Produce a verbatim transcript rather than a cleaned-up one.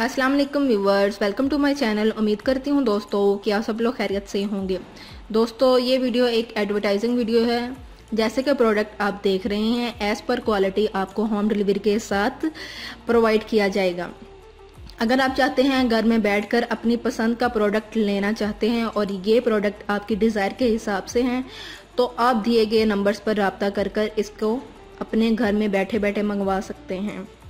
अस्सलाम वालेकुम viewers, welcome to my channel. उम्मीद करती हूँ दोस्तों कि आप सब लोग खैरियत से होंगे। दोस्तों ये वीडियो एक एडवर्टाइजिंग वीडियो है। जैसे कि प्रोडक्ट आप देख रहे हैं एज़ पर क्वालिटी आपको होम डिलीवरी के साथ प्रोवाइड किया जाएगा। अगर आप चाहते हैं घर में बैठकर अपनी पसंद का प्रोडक्ट लेना चाहते हैं और ये प्रोडक्ट आपकी डिज़ायर के हिसाब से हैं, तो आप दिए गए नंबर्स पर रब्ता कर कर इसको अपने घर में बैठे बैठे मंगवा सकते हैं।